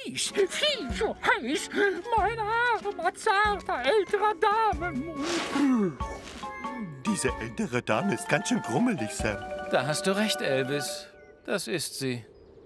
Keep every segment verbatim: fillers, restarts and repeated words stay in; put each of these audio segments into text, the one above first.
Viel, viel zu heiß. Mein armer, zarter, älterer Damenmund. Diese ältere Dame ist ganz schön grummelig, Sam. Da hast du recht, Elvis. Das ist sie.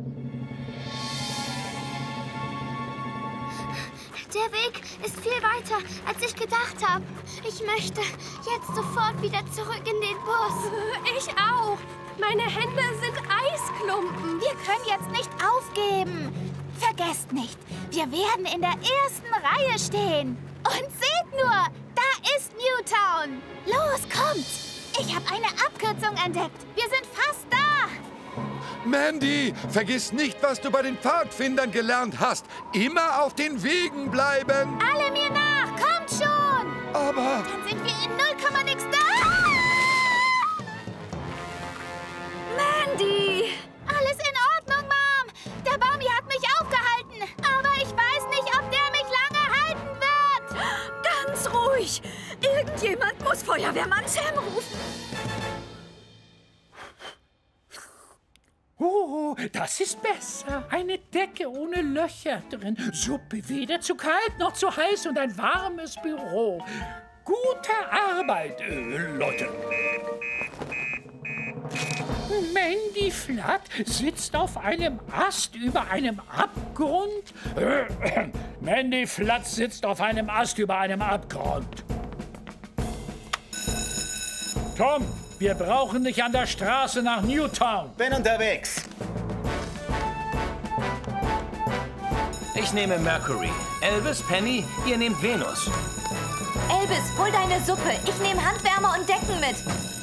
Der Weg ist viel weiter, als ich gedacht habe. Ich möchte jetzt sofort wieder zurück in den Bus. Ich auch. Meine Hände sind Eisklumpen. Wir können jetzt nicht aufgeben. Vergesst nicht, wir werden in der ersten Reihe stehen. Und seht nur, da ist Newtown. Los, kommt. Ich habe eine Abkürzung entdeckt. Wir sind fast da. Mandy, vergiss nicht, was du bei den Pfadfindern gelernt hast. Immer auf den Wegen bleiben. Alle mir nach, kommt schon. Aber... Dann sind wir in null Komma nix da. Mandy! Alles in Ordnung, Mom. Der Baum hier hat mich aufgehalten. Aber ich weiß nicht, ob der mich lange halten wird. Ganz ruhig. Irgendjemand muss Feuerwehrmann Sam rufen. Oh, das ist besser. Eine Decke ohne Löcher drin. Suppe weder zu kalt noch zu heiß und ein warmes Büro. Gute Arbeit, äh, Leute. Mandy Flatt sitzt auf einem Ast über einem Abgrund. Äh, äh, Mandy Flatt sitzt auf einem Ast über einem Abgrund. Tom, wir brauchen dich an der Straße nach Newtown. Bin unterwegs. Ich nehme Mercury. Elvis, Penny, ihr nehmt Venus. Elvis, hol deine Suppe. Ich nehme Handwärmer und Decken mit.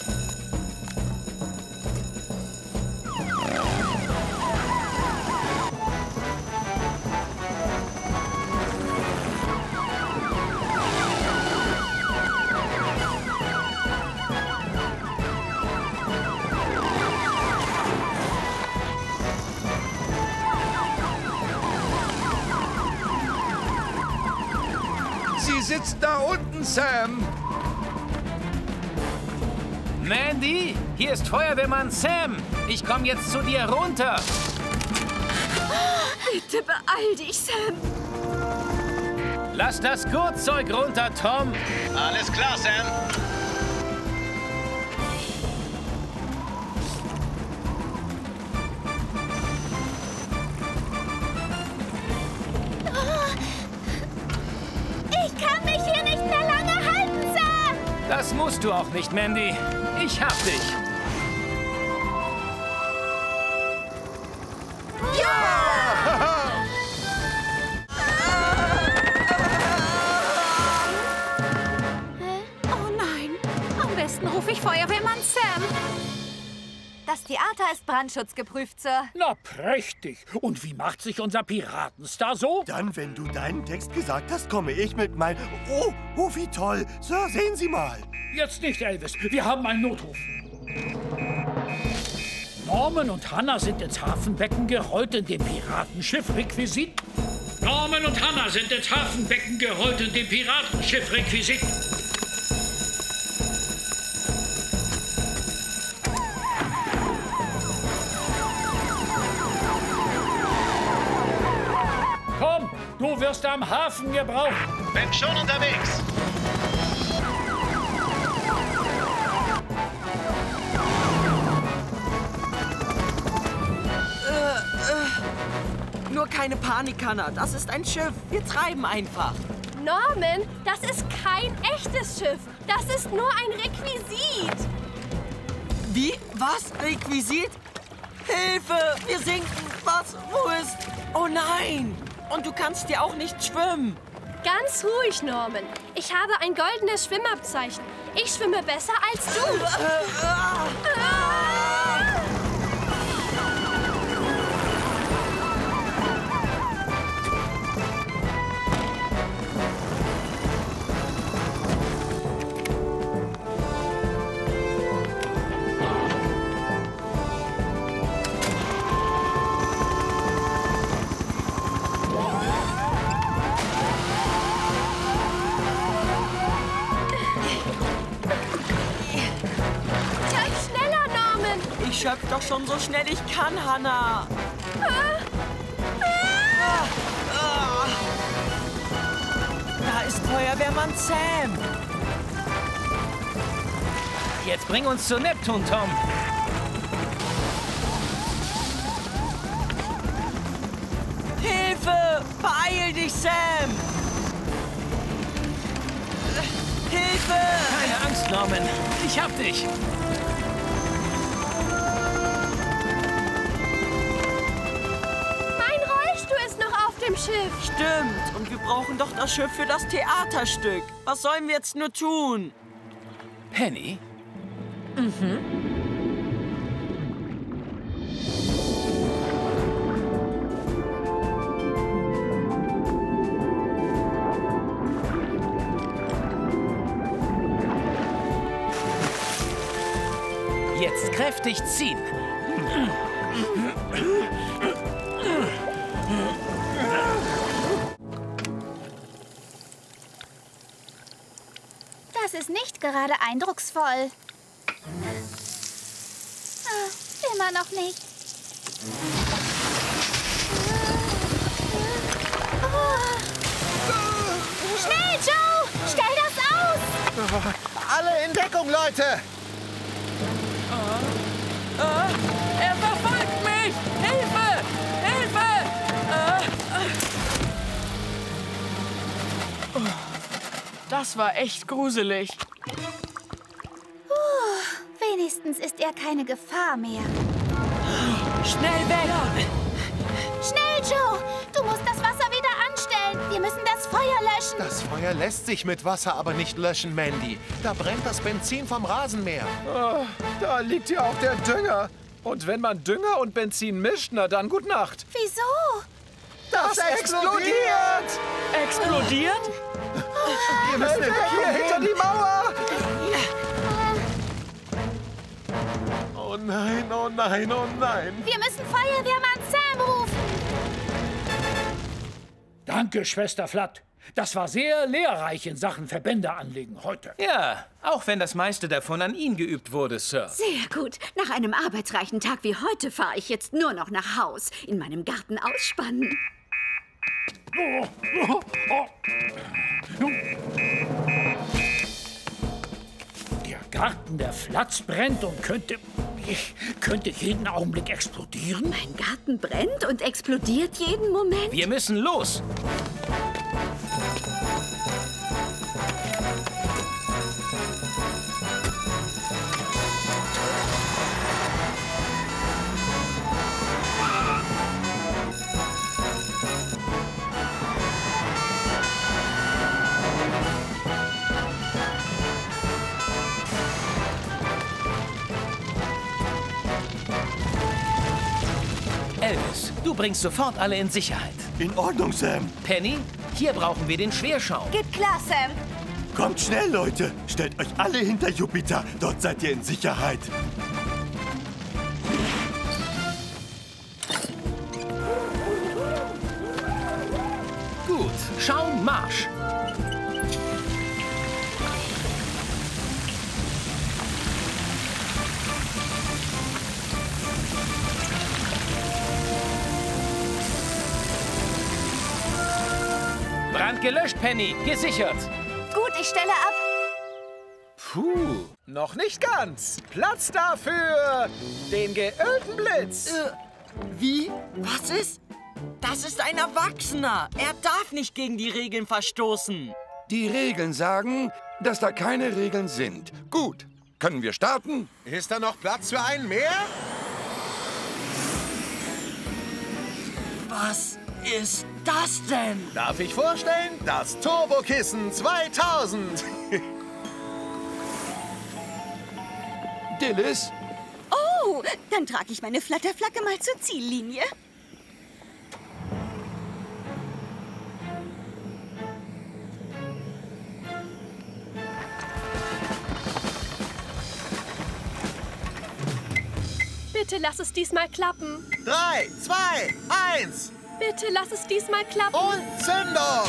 Sie sitzt da unten, Sam. Mandy, hier ist Feuerwehrmann Sam. Ich komme jetzt zu dir runter. Bitte beeil dich, Sam. Lass das Gurtzeug runter, Tom. Alles klar, Sam. Ich kann mich hier nicht mehr lange halten, Sam. Das musst du auch nicht, Mandy. Ich hab dich. Oh nein. Am besten rufe ich Feuerwehrmann Sam. Das Theater ist brandschutzgeprüft, Sir. Na, prächtig. Und wie macht sich unser Piratenstar so? Dann, wenn du deinen Text gesagt hast, komme ich mit mein... Oh, oh, wie toll. Sir, sehen Sie mal. Jetzt nicht, Elvis. Wir haben einen Notruf. Norman und Hannah sind ins Hafenbecken gerollt in dem Piratenschiff Requisit. Norman und Hannah sind ins Hafenbecken gerollt in dem Piratenschiff Requisit. Komm, du wirst am Hafen gebraucht. Bin schon unterwegs. Nur keine Panik, Hannah. Das ist ein Schiff. Wir treiben einfach. Norman, das ist kein echtes Schiff. Das ist nur ein Requisit. Wie? Was? Requisit? Hilfe! Wir sinken! Was? Wo ist... Oh nein! Und du kannst ja auch nicht schwimmen. Ganz ruhig, Norman. Ich habe ein goldenes Schwimmabzeichen. Ich schwimme besser als du. Äh, ah. Ah! Ganz schneller, Norman. Ich schöpf doch schon so schnell ich kann, Hannah. Ah. Ah. Feuerwehrmann Sam. Jetzt bring uns zu Neptun, Tom. Hilfe! Beeil dich, Sam! Hilfe! Keine Angst, Norman. Ich hab dich. Mein Rollstuhl ist noch auf dem Schiff. Stimmt. Und wir brauchen doch das Schiff für das Theaterstück. Was sollen wir jetzt nur tun? Penny? Jetzt kräftig ziehen. Das ist nicht gerade eindrucksvoll. Ah, immer noch nicht. Oh. Schnell, Joe! Stell das aus! Alle in Deckung, Leute! Er verfolgt mich! Hilfe! Hilfe! Das war echt gruselig. Wenigstens ist er keine Gefahr mehr. Schnell weg! Schnell, Joe! Du musst das Wasser wieder anstellen. Wir müssen das Feuer löschen. Das Feuer lässt sich mit Wasser aber nicht löschen, Mandy. Da brennt das Benzin vom Rasenmäher. Oh, da liegt ja auch der Dünger. Und wenn man Dünger und Benzin mischt, na dann gute Nacht. Wieso? Das, das explodiert! Explodiert? Wir müssen in Hier hinter die Mauer! Oh nein, oh nein, oh nein. Wir müssen Feuerwehrmann Sam rufen. Danke, Schwester Flatt. Das war sehr lehrreich in Sachen Verbände anlegen heute. Ja, auch wenn das meiste davon an ihn geübt wurde, Sir. Sehr gut. Nach einem arbeitsreichen Tag wie heute fahre ich jetzt nur noch nach Haus. In meinem Garten ausspannen. Oh, oh, oh. Der Garten der Flatts brennt und könnte, könnte jeden Augenblick explodieren. Mein Garten brennt und explodiert jeden Moment. Wir müssen los. Elvis, du bringst sofort alle in Sicherheit. In Ordnung, Sam. Penny, hier brauchen wir den Schwerschaum. Geht klar, Sam. Kommt schnell, Leute. Stellt euch alle hinter Jupiter. Dort seid ihr in Sicherheit. Gut, Schaum, Marsch. Brand gelöscht, Penny. Gesichert. Gut, ich stelle ab. Puh, noch nicht ganz. Platz dafür den geölten Blitz. Äh, wie? Was ist? Das ist ein Erwachsener. Er darf nicht gegen die Regeln verstoßen. Die Regeln sagen, dass da keine Regeln sind. Gut, können wir starten? Ist da noch Platz für einen mehr? Was ist das denn? Darf ich vorstellen? Das Turbokissen zweitausend. Dillis? Oh, dann trage ich meine Flatterflagge mal zur Ziellinie. Bitte lass es diesmal klappen. Drei, zwei, eins. Bitte lass es diesmal klappen. Und Zündung!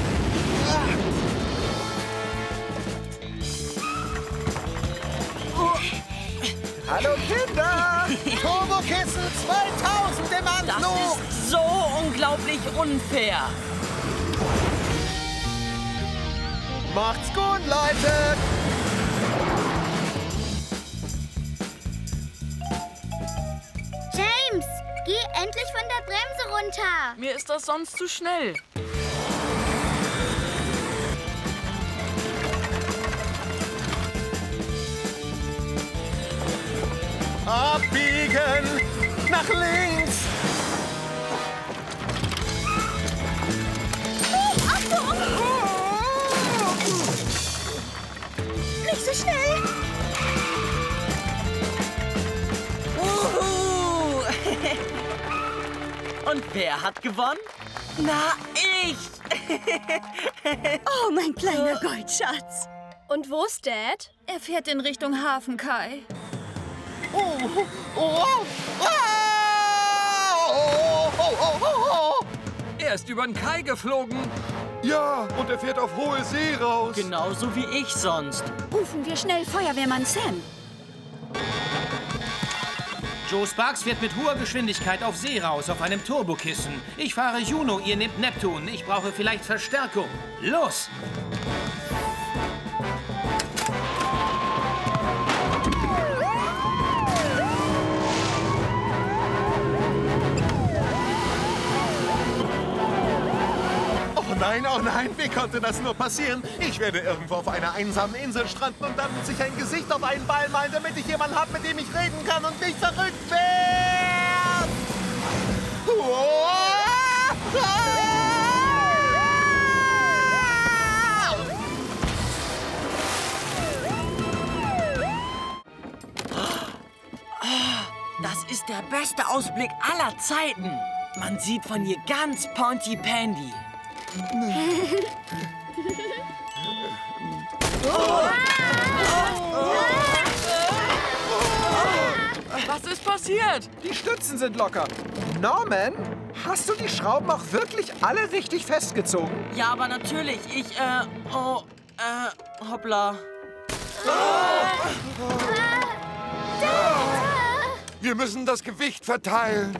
Oh. Hallo Kinder! Turbokissen zweitausend im Anflug! Das ist so unglaublich unfair. Macht's gut, Leute! James, geh endlich von der Bremse runter. Mir ist das sonst zu schnell. Abbiegen! Nach links! Oh, Achtung! Nicht so schnell! Uhu. Und wer hat gewonnen? Na, ich! Oh, mein kleiner Goldschatz. Und wo ist Dad? Er fährt in Richtung Hafen, Kai. Oh, oh, oh, oh, oh, oh, oh. Er ist über den Kai geflogen. Ja, und er fährt auf hohe See raus. Genauso wie ich sonst. Rufen wir schnell Feuerwehrmann Sam. Joe Sparks fährt mit hoher Geschwindigkeit auf See raus, auf einem Turbokissen. Ich fahre Juno, ihr nehmt Neptun. Ich brauche vielleicht Verstärkung. Los! Oh nein, oh nein, wie konnte das nur passieren? Ich werde irgendwo auf einer einsamen Insel stranden und dann muss ich ein Gesicht auf einen Ball malen, damit ich jemanden habe, mit dem ich reden kann und nicht verrückt werde. Oh! Das ist der beste Ausblick aller Zeiten. Man sieht von hier ganz Pontypandy. Was ist passiert? Die Stützen sind locker. Norman, hast du die Schrauben auch wirklich alle richtig festgezogen? Ja, aber natürlich. Ich, äh, oh, äh, hoppla. Wir müssen das Gewicht verteilen.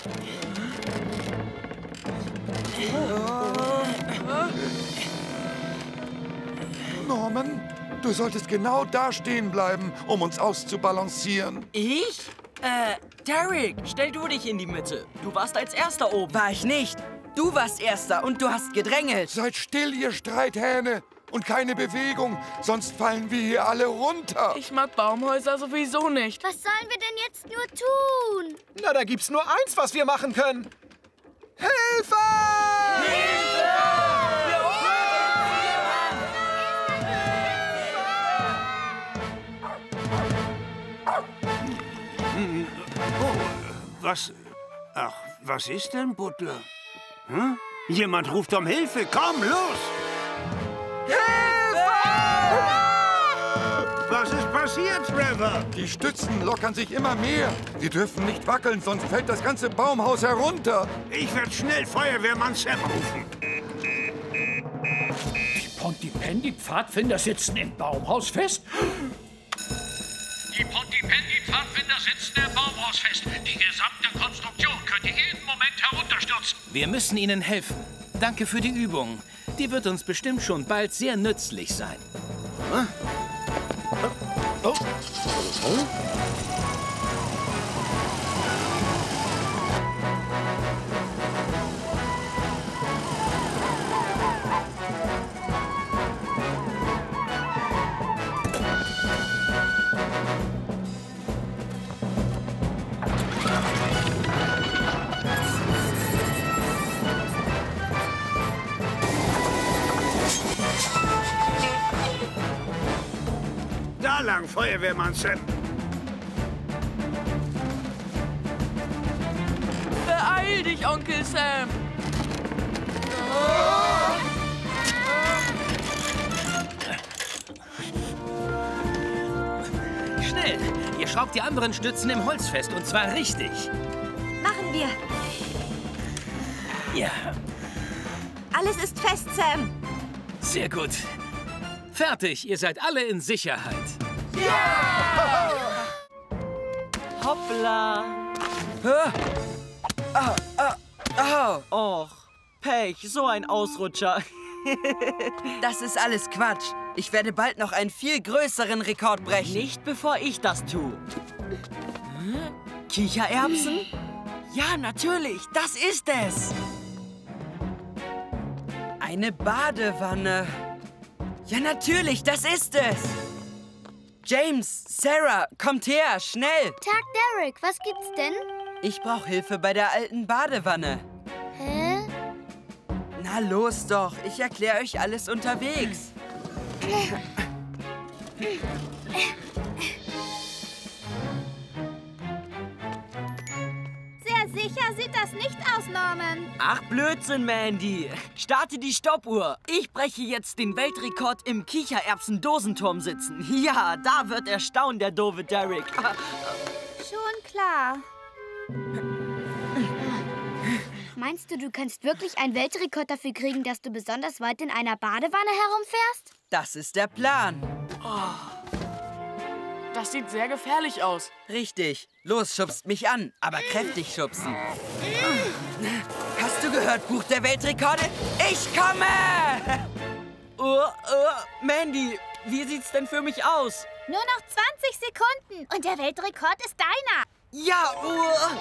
Norman, du solltest genau da stehen bleiben, um uns auszubalancieren. Ich? Äh, Derek, stell du dich in die Mitte. Du warst als Erster oben. War ich nicht. Du warst Erster und du hast gedrängelt. Seid still, ihr Streithähne. Und keine Bewegung, sonst fallen wir hier alle runter. Ich mag Baumhäuser sowieso nicht. Was sollen wir denn jetzt nur tun? Na, da gibt's nur eins, was wir machen können. Hilfe! Was? Ach, was ist denn, Butler? Hm? Jemand ruft um Hilfe. Komm, los! Hilfe! Was ist passiert, Trevor? Die Stützen lockern sich immer mehr. Wir dürfen nicht wackeln, sonst fällt das ganze Baumhaus herunter. Ich werde schnell Feuerwehrmann Sam rufen. Die Pontypandy-Pfadfinder sitzen im Baumhaus fest. Die Pontypandy-Pfadfinder sitzen im Baumhaus fest. Die gesamte Konstruktion könnte jeden Moment herunterstürzen. Wir müssen ihnen helfen. Danke für die Übung. Die wird uns bestimmt schon bald sehr nützlich sein. Hm? Oh. Oh. Da lang, Feuerwehrmann Sam. Beeil dich, Onkel Sam. Schnell! Ihr schraubt die anderen Stützen im Holz fest, und zwar richtig. Machen wir. Ja. Alles ist fest, Sam. Sehr gut. Fertig, ihr seid alle in Sicherheit. Ja! Hoppla. Ah, ah, ah. Och, Pech, so ein Ausrutscher. Das ist alles Quatsch. Ich werde bald noch einen viel größeren Rekord brechen. Nicht bevor ich das tue. Hm? Kichererbsen? Ja, natürlich. Das ist es. Eine Badewanne. Ja, natürlich. Das ist es. James, Sarah, kommt her. Schnell. Tag, Derek. Was gibt's denn? Ich brauche Hilfe bei der alten Badewanne. Hä? Na los doch. Ich erkläre euch alles unterwegs. Sehr sicher sieht das nicht aus, Norman. Ach, Blödsinn, Mandy. Starte die Stoppuhr. Ich breche jetzt den Weltrekord im Kichererbsen-Dosenturm sitzen. Ja, da wird erstaunen, der doofe Derek. Schon klar. Meinst du, du kannst wirklich einen Weltrekord dafür kriegen, dass du besonders weit in einer Badewanne herumfährst? Das ist der Plan. Oh, das sieht sehr gefährlich aus. Richtig. Los, schubst mich an, aber kräftig schubsen. Hast du gehört, Buch der Weltrekorde? Ich komme! Oh, oh, Mandy, wie sieht's denn für mich aus? Nur noch zwanzig Sekunden und der Weltrekord ist deiner. Ja, oh.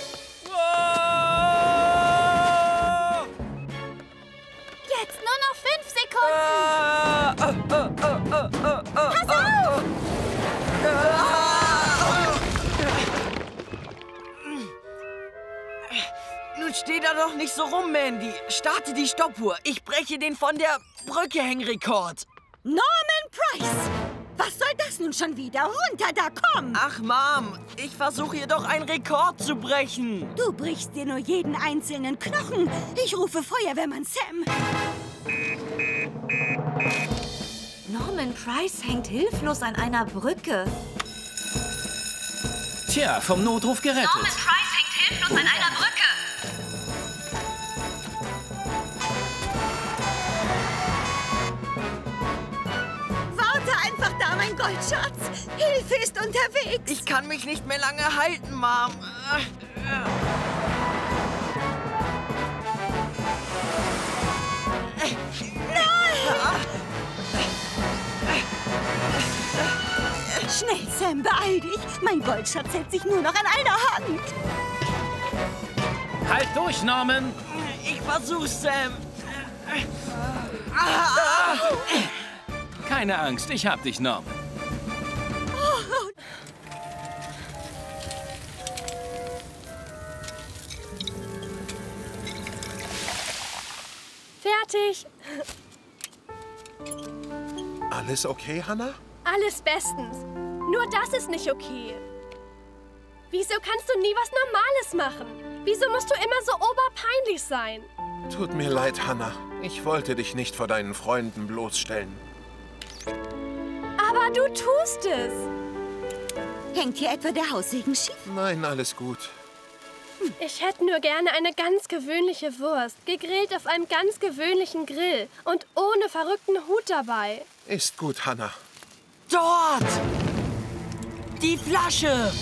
Jetzt nur noch fünf Sekunden. Uh, uh, uh, uh, uh, uh, Pass auf! Nun steh da doch nicht so rum, Mandy. Starte die Stoppuhr. Ich breche den von der Brücke Hängrekord. Norman Price! Was soll das nun schon wieder? Runter da, komm! Ach, Mom, ich versuche hier doch einen Rekord zu brechen. Du brichst dir nur jeden einzelnen Knochen. Ich rufe Feuerwehrmann Sam. Norman Price hängt hilflos an einer Brücke. Tja, vom Notruf gerettet. Norman Price hängt hilflos an einer Brücke. Mein Goldschatz! Hilfe ist unterwegs! Ich kann mich nicht mehr lange halten, Mom. Nein! Schnell, Sam, beeil dich! Mein Goldschatz hält sich nur noch an einer Hand! Halt durch, Norman! Ich versuch's, Sam. Keine Angst, ich hab dich, Norman. Fertig. Alles okay, Hannah? Alles bestens. Nur das ist nicht okay. Wieso kannst du nie was Normales machen? Wieso musst du immer so oberpeinlich sein? Tut mir leid, Hannah. Ich wollte dich nicht vor deinen Freunden bloßstellen. Aber du tust es. Hängt hier etwa der Haussegen schief? Nein, alles gut. Ich hätte nur gerne eine ganz gewöhnliche Wurst, gegrillt auf einem ganz gewöhnlichen Grill und ohne verrückten Hut dabei. Ist gut, Hannah. Dort! Die Flasche!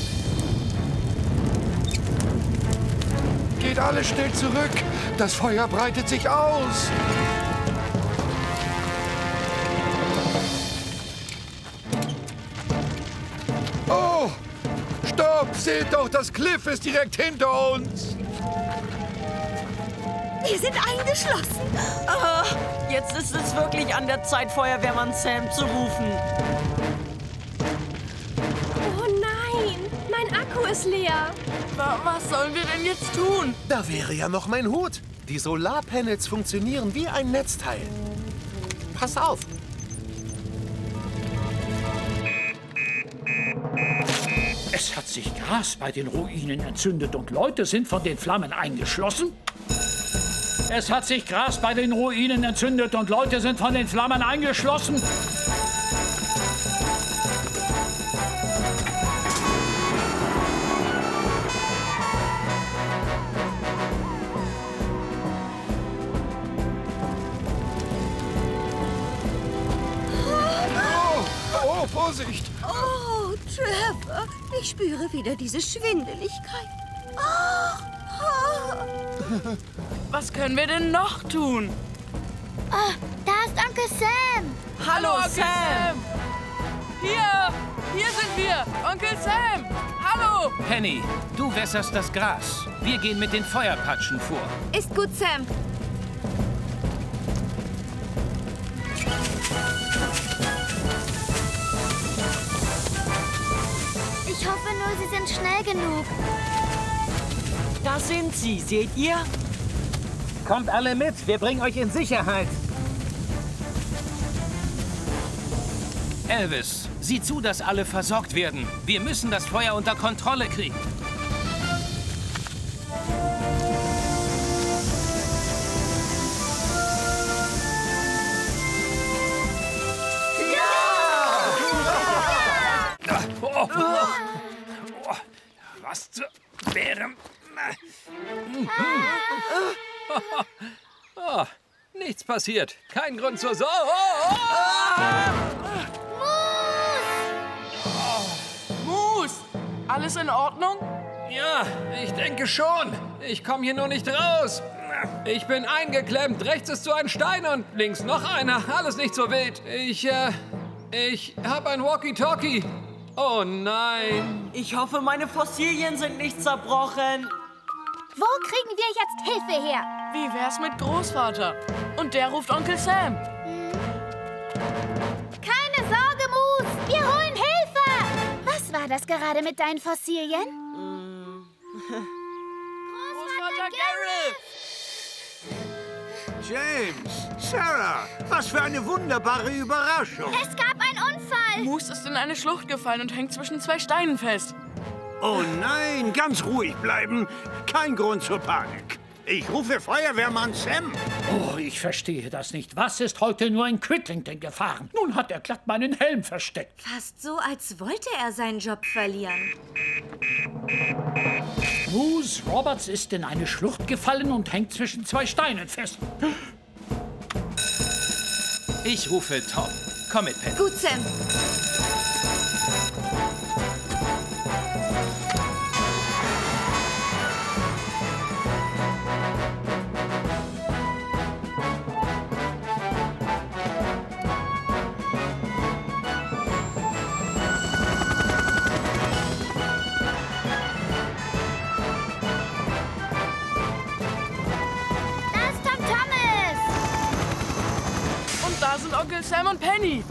Geht alle schnell zurück. Das Feuer breitet sich aus. Oh! Stopp! Seht doch, das Cliff ist direkt hinter uns. Wir sind eingeschlossen. Ah, jetzt ist es wirklich an der Zeit, Feuerwehrmann Sam zu rufen. Oh nein, mein Akku ist leer. Was sollen wir denn jetzt tun? Da wäre ja noch mein Hut. Die Solarpanels funktionieren wie ein Netzteil. Pass auf. Es hat sich Gras bei den Ruinen entzündet und Leute sind von den Flammen eingeschlossen. Es hat sich Gras bei den Ruinen entzündet und Leute sind von den Flammen eingeschlossen. Oh, Vorsicht! Oh, Trevor, ich spüre wieder diese Schwindeligkeit. Oh, oh. Was können wir denn noch tun? Oh, da ist Onkel Sam. Hallo, Onkel Sam. Sam! Hier! Hier sind wir! Onkel Sam! Hallo! Penny, du wässerst das Gras. Wir gehen mit den Feuerpatschen vor. Ist gut, Sam. Ich hoffe nur, sie sind schnell genug. Da sind sie, seht ihr? Kommt alle mit, wir bringen euch in Sicherheit. Elvis, sieh zu, dass alle versorgt werden. Wir müssen das Feuer unter Kontrolle kriegen. Oh, oh, oh. Was zu Bären? Oh, nichts passiert. Kein Grund zur Sorge. Oh, oh. Moose! Alles in Ordnung? Ja, ich denke schon. Ich komme hier nur nicht raus. Ich bin eingeklemmt. Rechts ist so ein Stein und links noch einer. Alles nicht so wild. Ich, äh, ich habe ein Walkie-Talkie. Oh nein. Ich hoffe, meine Fossilien sind nicht zerbrochen. Wo kriegen wir jetzt Hilfe her? Wie wär's mit Großvater? Und der ruft Onkel Sam. Keine Sorge, Moose. Wir holen Hilfe. Was war das gerade mit deinen Fossilien? Großvater Garrett! James, Sarah, was für eine wunderbare Überraschung. Es gab einen Unfall. Moose ist in eine Schlucht gefallen und hängt zwischen zwei Steinen fest. Oh nein, ganz ruhig bleiben. Kein Grund zur Panik. Ich rufe Feuerwehrmann Sam. Oh, ich verstehe das nicht. Was ist heute nur in Quitlington gefahren? Nun hat er glatt meinen Helm versteckt. Fast so, als wollte er seinen Job verlieren. Moose Roberts ist in eine Schlucht gefallen und hängt zwischen zwei Steinen fest. Ich rufe Tom. Komm mit, Penny. Gut, Sam. Da sind Onkel Sam und Penny.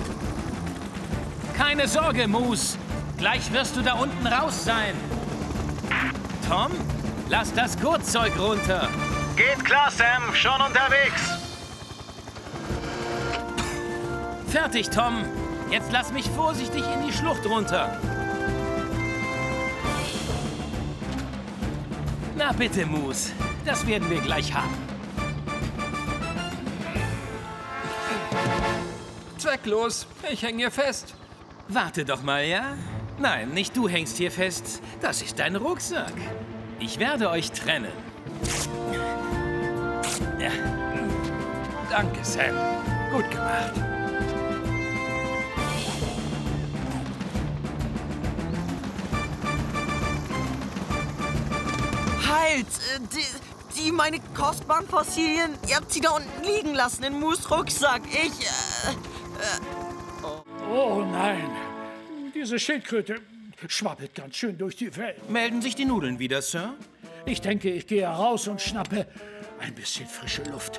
Keine Sorge, Moose. Gleich wirst du da unten raus sein. Tom, lass das Gurtzeug runter. Geht klar, Sam. Schon unterwegs. Fertig, Tom. Jetzt lass mich vorsichtig in die Schlucht runter. Na bitte, Moose. Das werden wir gleich haben. Zwecklos. Ich hänge hier fest. Warte doch mal, ja? Nein, nicht du hängst hier fest. Das ist dein Rucksack. Ich werde euch trennen. Ja. Danke, Sam. Gut gemacht. Halt! äh, Die, die meine kostbaren Fossilien, ihr habt sie da unten liegen lassen in Moose Rucksack. Ich, äh, äh, Oh nein, diese Schildkröte schwabbelt ganz schön durch die Welt. Melden sich die Nudeln wieder, Sir? Ich denke, ich gehe raus und schnappe ein bisschen frische Luft.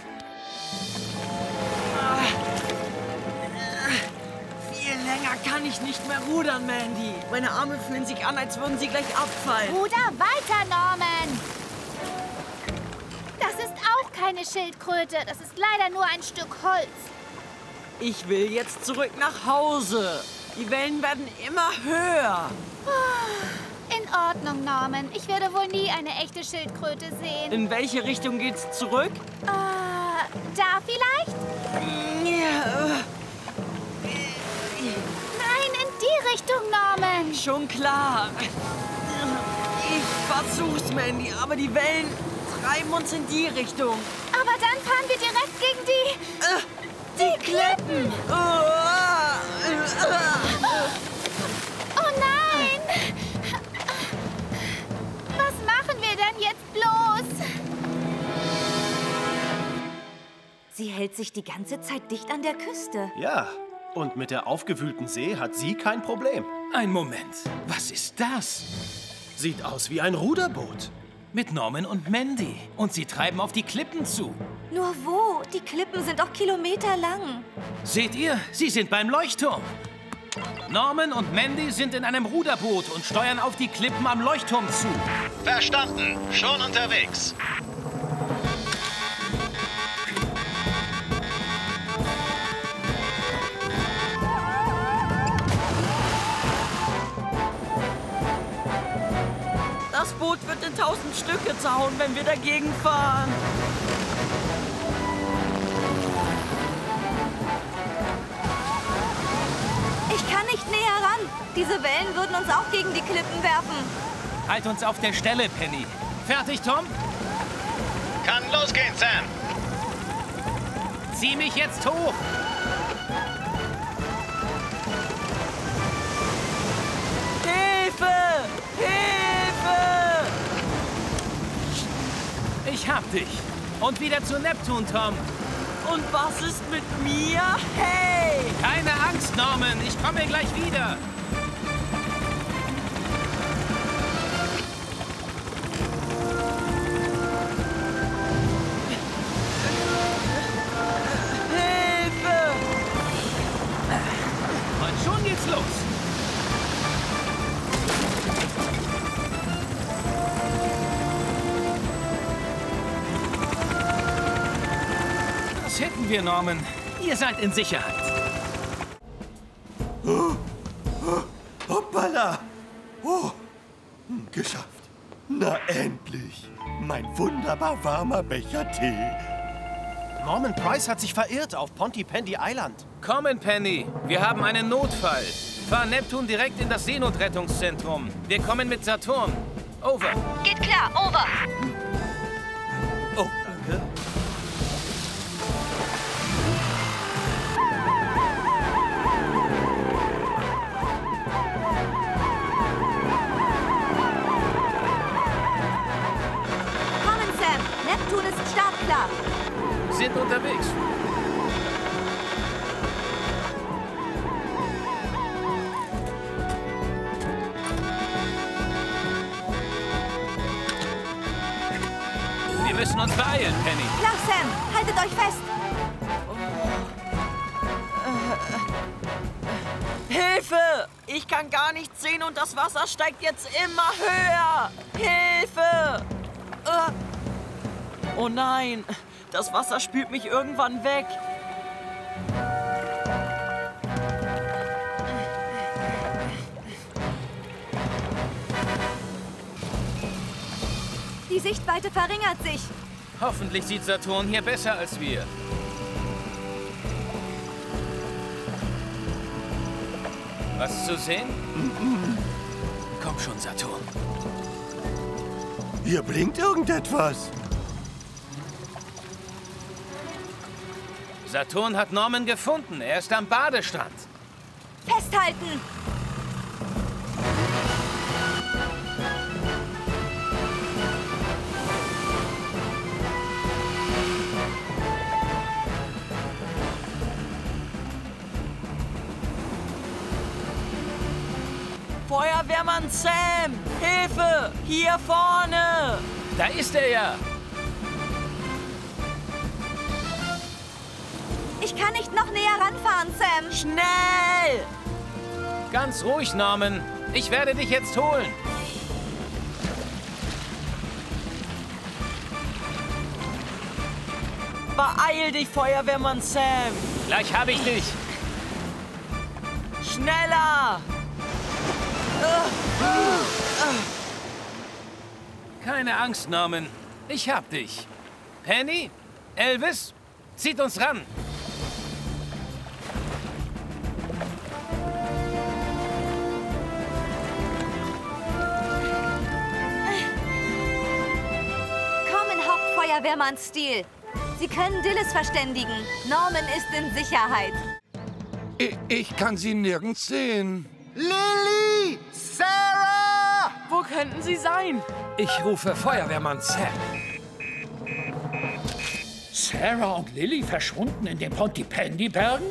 Viel länger kann ich nicht mehr rudern, Mandy. Meine Arme fühlen sich an, als würden sie gleich abfallen. Ruder weiter, Norman. Das ist auch keine Schildkröte. Das ist leider nur ein Stück Holz. Ich will jetzt zurück nach Hause. Die Wellen werden immer höher. In Ordnung, Norman. Ich werde wohl nie eine echte Schildkröte sehen. In welche Richtung geht's zurück? Äh, da vielleicht? Nein, in die Richtung, Norman. Schon klar. Ich versuch's, Mandy, aber die Wellen treiben uns in die Richtung. Aber dann fahren wir direkt gegen die... Äh, die Klippen. Oh nein! Was machen wir denn jetzt bloß? Sie hält sich die ganze Zeit dicht an der Küste. Ja, und mit der aufgewühlten See hat sie kein Problem. Ein Moment, was ist das? Sieht aus wie ein Ruderboot. Mit Norman und Mandy. Und sie treiben auf die Klippen zu. Nur wo? Die Klippen sind doch kilometerlang. Seht ihr? Sie sind beim Leuchtturm. Norman und Mandy sind in einem Ruderboot und steuern auf die Klippen am Leuchtturm zu. Verstanden. Schon unterwegs. Das Boot wird in tausend Stücke zerhauen, wenn wir dagegen fahren. Ich kann nicht näher ran. Diese Wellen würden uns auch gegen die Klippen werfen. Halt uns auf der Stelle, Penny. Fertig, Tom? Kann losgehen, Sam. Zieh mich jetzt hoch. Hilfe! Hilfe! Ich hab dich. Und wieder zu Neptun, Tom. Und was ist mit mir? Hey! Keine Angst, Norman. Ich komme gleich wieder. Hilfe! Und schon geht's los. Das hätten wir, Norman. Ihr seid in Sicherheit. Oh, oh, hoppala. Oh, hm, geschafft. Na endlich. Mein wunderbar warmer Becher Tee. Norman Price hat sich verirrt auf Pontypandy Island. Kommen, Penny. Wir haben einen Notfall. Fahr Neptun direkt in das Seenotrettungszentrum. Wir kommen mit Saturn. Over. Geht klar, over. Oh, danke. Kommen, Sam. Neptun ist startklar. Sind unterwegs. Wir müssen uns beeilen, Penny. Klar, Sam. Haltet euch fest. Hilfe! Ich kann gar nichts sehen und das Wasser steigt jetzt immer höher. Hilfe! Äh. Oh nein, das Wasser spült mich irgendwann weg. Die Sichtweite verringert sich. Hoffentlich sieht Saturn hier besser als wir. Was zu sehen? Komm schon, Saturn. Hier blinkt irgendetwas. Saturn hat Norman gefunden. Er ist am Badestrand. Festhalten! Feuerwehrmann Sam! Hilfe! Hier vorne! Da ist er ja! Ich kann nicht noch näher ranfahren, Sam. Schnell! Ganz ruhig, Norman. Ich werde dich jetzt holen. Beeil dich, Feuerwehrmann Sam! Gleich habe ich dich. Schneller! Keine Angst, Norman. Ich hab dich. Penny? Elvis? Zieht uns ran. Kommen, Hauptfeuerwehrmann-Stil. Sie können Dillis verständigen. Norman ist in Sicherheit. Ich, ich kann sie nirgends sehen. Lily! Sarah! Wo könnten sie sein? Ich rufe Feuerwehrmann Sam. Sarah und Lily verschwunden in den Pontypandy-Bergen?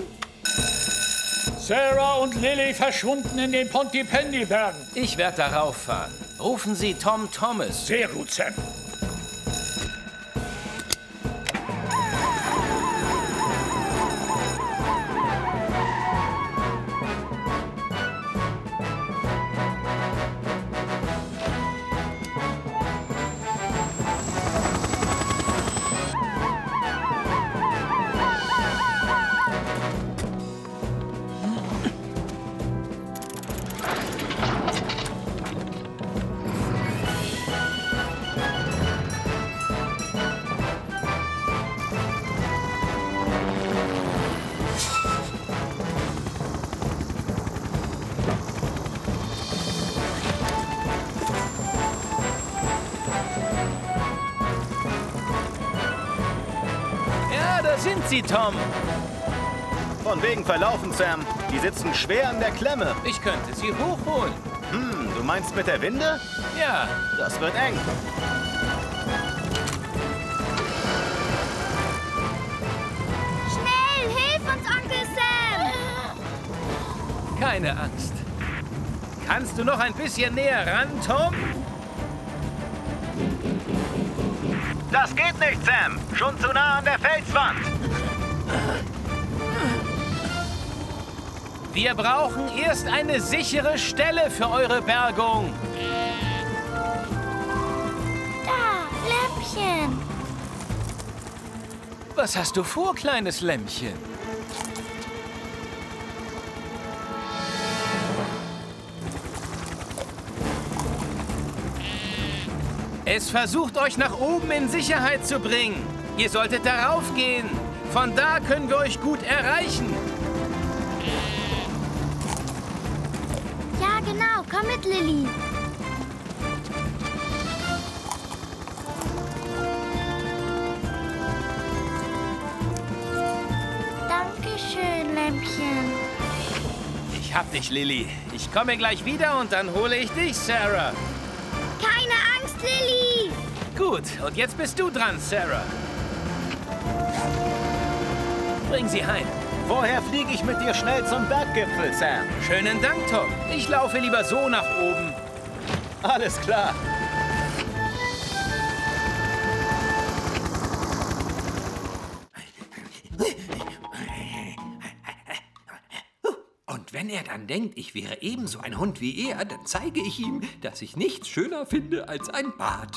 Sarah und Lily verschwunden in den Pontypandy-Bergen. Ich werde darauf fahren. Rufen Sie Tom Thomas. Sehr gut, Sam. Sind Sie, Tom? Von wegen verlaufen, Sam. Die sitzen schwer an der Klemme. Ich könnte sie hochholen. Hm, du meinst mit der Winde? Ja. Das wird eng. Schnell, hilf uns, Onkel Sam! Keine Angst. Kannst du noch ein bisschen näher ran, Tom? Das geht nicht, Sam. Schon zu nah an der Felswand. Wir brauchen erst eine sichere Stelle für eure Bergung. Da, Lämpchen. Was hast du vor, kleines Lämmchen? Es versucht, euch nach oben in Sicherheit zu bringen. Ihr solltet darauf gehen. Von da können wir euch gut erreichen. Ja, genau. Komm mit, Lily. Dankeschön, Lämpchen. Ich hab dich, Lily. Ich komme gleich wieder und dann hole ich dich, Sarah. Keine Angst, Lily. Gut, und jetzt bist du dran, Sarah. Bring sie heim. Vorher fliege ich mit dir schnell zum Berggipfel, Sam. Schönen Dank, Tom. Ich laufe lieber so nach oben. Alles klar. Und wenn er dann denkt, ich wäre ebenso ein Hund wie er, dann zeige ich ihm, dass ich nichts schöner finde als ein Bad.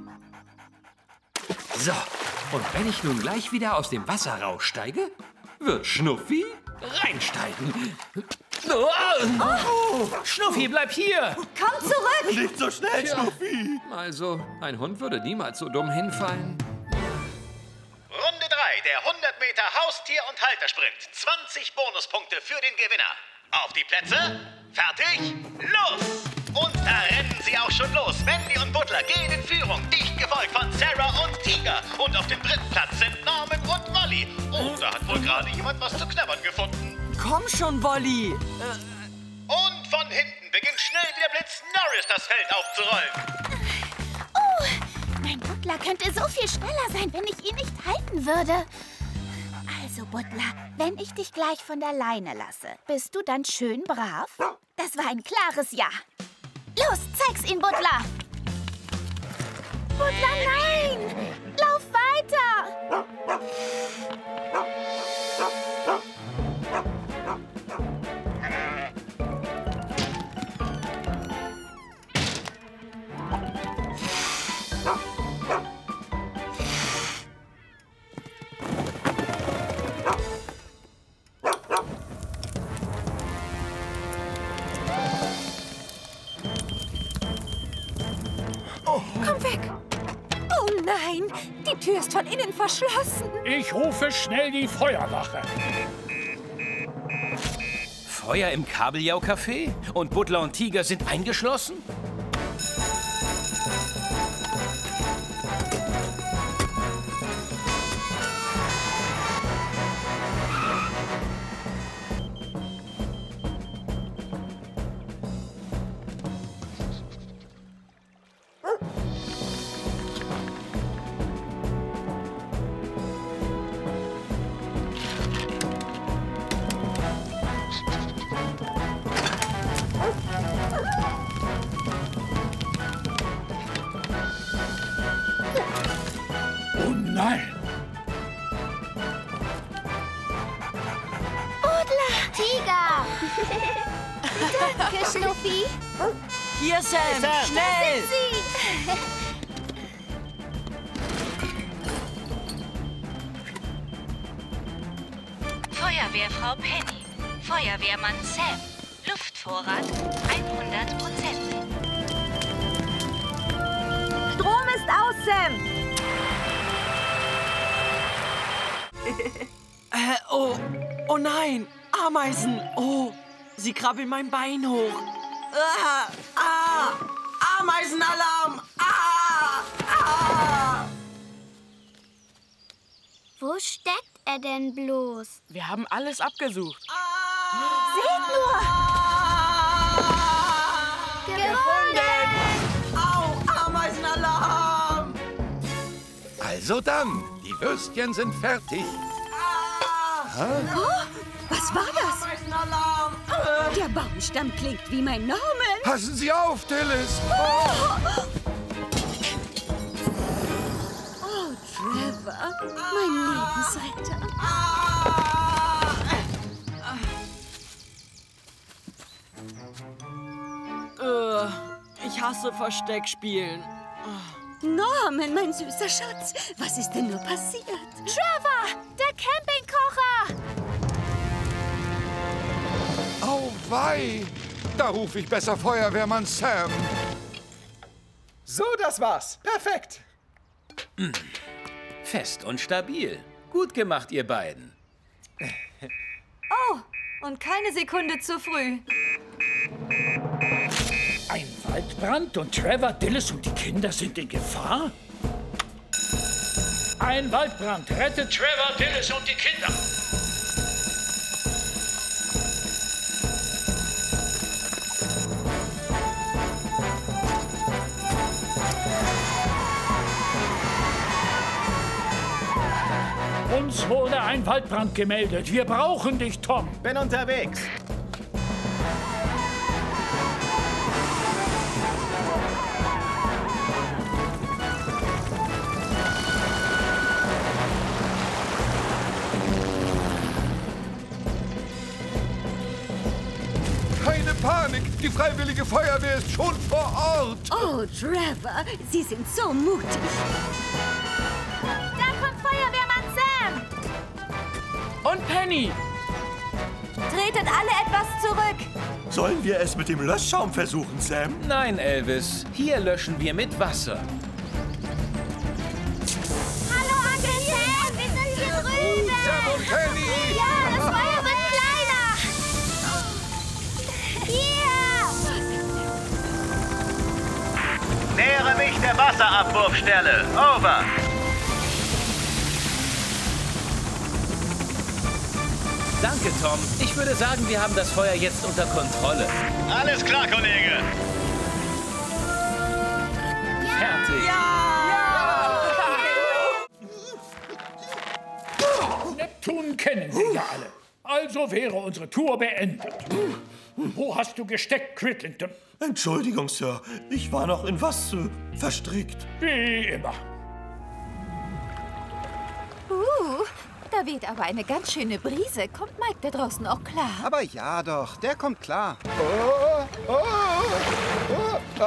So, und wenn ich nun gleich wieder aus dem Wasser raussteige, wird Schnuffi reinsteigen. Oh, oh, Schnuffi, bleib hier! Komm zurück! Nicht so schnell, Tja, Schnuffi! Also, ein Hund würde niemals so dumm hinfallen. Runde drei, der hundert Meter Haustier- und Haltersprint. zwanzig Bonuspunkte für den Gewinner. Auf die Plätze, fertig, los! Und da rennen sie auch schon los. Mandy und Butler gehen in Führung, dicht gefolgt von Sarah und Tiger. Und auf dem dritten Platz sind Norman und Wally. Oh, da hat wohl gerade jemand was zu knabbern gefunden. Komm schon, Wally. Und von hinten beginnt schnell wie der Blitz Norris das Feld aufzurollen. Oh, mein Butler könnte so viel schneller sein, wenn ich ihn nicht halten würde. Also, Butler, wenn ich dich gleich von der Leine lasse, bist du dann schön brav? Das war ein klares Ja. Los, zeig's ihn, Butler! Butler, nein! Lauf weiter! Komm weg! Oh nein, die Tür ist von innen verschlossen. Ich rufe schnell die Feuerwache. Feuer im Kabeljau-Café? Und Butler und Tiger sind eingeschlossen? Danke, Schnuffi. Hier, Sam, Sam. schnell! Da sind sie. Feuerwehrfrau Penny, Feuerwehrmann Sam, Luftvorrat hundert Prozent. Strom ist aus, Sam. äh, oh, oh nein, Ameisen. Oh, sie krabbeln mein Bein hoch. Ah, ah, Ameisenalarm. Ah, ah. Wo steckt er denn bloß? Wir haben alles abgesucht. Seht nur! Gefunden! Au, Ameisenalarm! Also dann, die Würstchen sind fertig. Oh, was war das? Ameisenalarm! Der Baumstamm klingt wie mein Norman. Passen Sie auf, Dillis! Oh, oh Trevor, mein Lebensretter. Uh, ich hasse Versteckspielen. Norman, mein süßer Schatz, was ist denn nur passiert? Trevor, der Campingkocher! Auweih! Da rufe ich besser Feuerwehrmann Sam. So, das war's. Perfekt. Fest und stabil. Gut gemacht, ihr beiden. Oh, und keine Sekunde zu früh. Ein Waldbrand und Trevor, Dillis und die Kinder sind in Gefahr? Ein Waldbrand rettet Trevor, Dillis und die Kinder. Uns wurde ein Waldbrand gemeldet. Wir brauchen dich, Tom. Bin unterwegs. Keine Panik, die Freiwillige Feuerwehr ist schon vor Ort. Oh, Trevor, Sie sind so mutig. Da kommt Feuerwehrmann Sam! Und Penny! Tretet alle etwas zurück. Sollen wir es mit dem Löschschaum versuchen, Sam? Nein, Elvis. Hier löschen wir mit Wasser. Hallo, Onkel Sam! Wir sind hier drüben! Sam und Penny! Ja, das Feuer wird kleiner! Hier! Nähere mich der Wasserabwurfstelle. Over. Danke, Tom. Ich würde sagen, wir haben das Feuer jetzt unter Kontrolle. Alles klar, Kollege. Fertig. Neptun kennen wir ja alle. Also wäre unsere Tour beendet. Wo hast du gesteckt, Cridlington? Entschuldigung, Sir. Ich war noch in was äh, verstrickt. Wie immer. Uh, da weht aber eine ganz schöne Brise. Kommt Mike da draußen auch klar? Aber ja doch, der kommt klar. Oh, oh, oh, oh.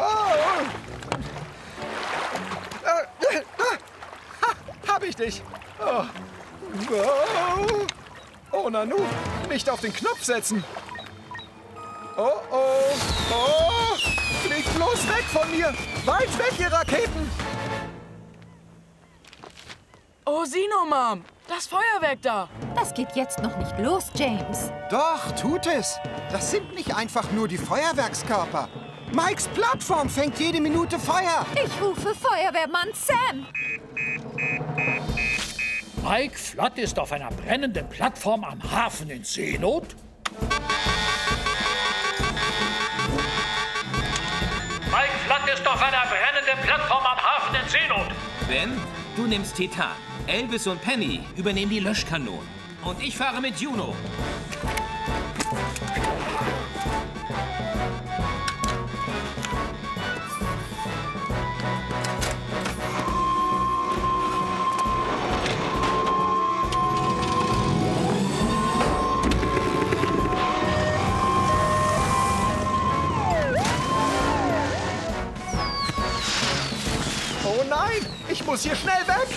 Äh, äh, ha, hab ich dich. Oh. Oh. Oh, Nanu, nicht auf den Knopf setzen. Oh, oh, oh. Fliegt bloß weg von mir. Weit weg, ihr Raketen. Oh, sieh nur, Mom. Das Feuerwerk da. Das geht jetzt noch nicht los, James. Doch, tut es. Das sind nicht einfach nur die Feuerwerkskörper. Mikes Plattform fängt jede Minute Feuer. Ich rufe Feuerwehrmann Sam. Mike Flood ist auf einer brennenden Plattform am Hafen in Seenot? Mike Flood ist auf einer brennenden Plattform am Hafen in Seenot. Ben, du nimmst Titan. Elvis und Penny übernehmen die Löschkanonen. Und ich fahre mit Juno. hier schnell weg!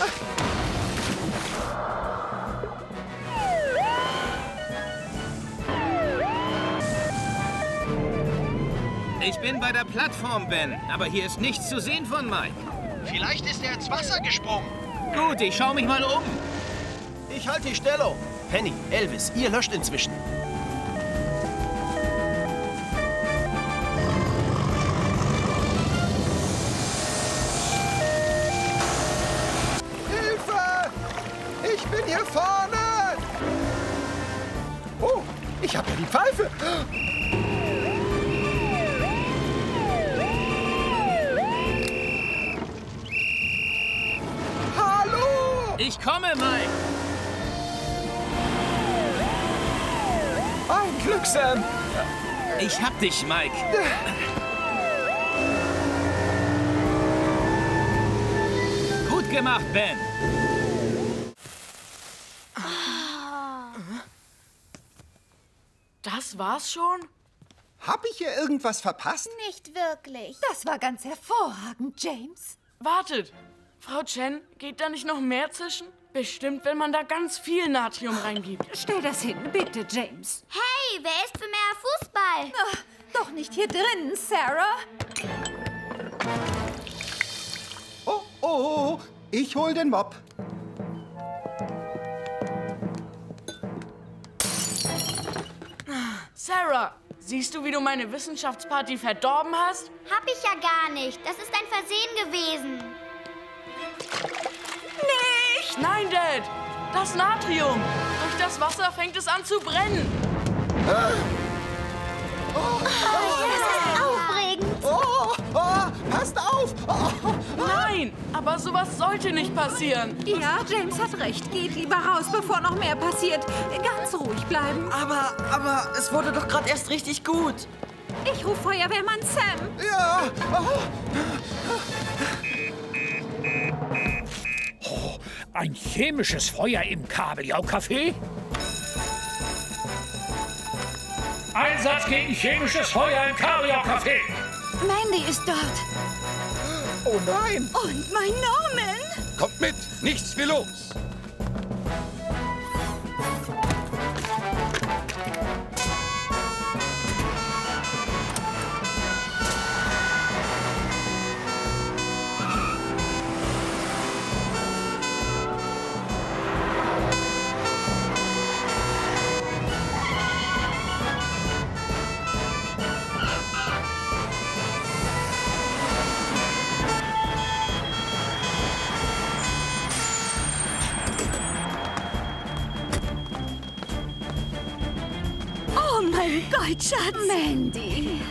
Ich bin bei der Plattform, Ben, aber hier ist nichts zu sehen von Mike. Vielleicht ist er ins Wasser gesprungen. Gut, ich schau mich mal um. Ich halte die Stellung. Penny, Elvis, ihr löscht inzwischen. Hilfe! Ich bin hier vorne! Oh, ich habe ja die Pfeife. Hallo! Ich komme, Mike. Ein Glück, Sam. Ich hab dich, Mike. Gut gemacht, Ben. Das war's schon? Hab ich hier irgendwas verpasst? Nicht wirklich. Das war ganz hervorragend, James. Wartet. Frau Chen, geht da nicht noch mehr zwischen? Bestimmt, wenn man da ganz viel Natrium reingibt. Stell das hin, bitte, James. Hey, wer ist für mehr Fußball? Ach, doch nicht hier drin, Sarah. Oh, oh, ich hol den Mob. Sarah, siehst du, wie du meine Wissenschaftsparty verdorben hast? Hab ich ja gar nicht. Das ist ein Versehen gewesen. Nicht! Nein, Dad! Das Natrium! Durch das Wasser fängt es an zu brennen. Ah. Oh, das ist aufregend. Oh, oh, passt auf! Oh. Nein, aber sowas sollte nicht passieren. Ja, James hat recht. Geht lieber raus, bevor noch mehr passiert. Ganz ruhig bleiben. Aber, aber, es wurde doch gerade erst richtig gut. Ich rufe Feuerwehrmann Sam. Ja! Oh. Oh, ein chemisches Feuer im Kabeljau-Café? Einsatz gegen chemisches Feuer im Kabeljau-Café! Mandy ist dort. Oh nein! Und mein Norman! Kommt mit, nichts wie los! Oh mein Gott, Schatz! Mandy!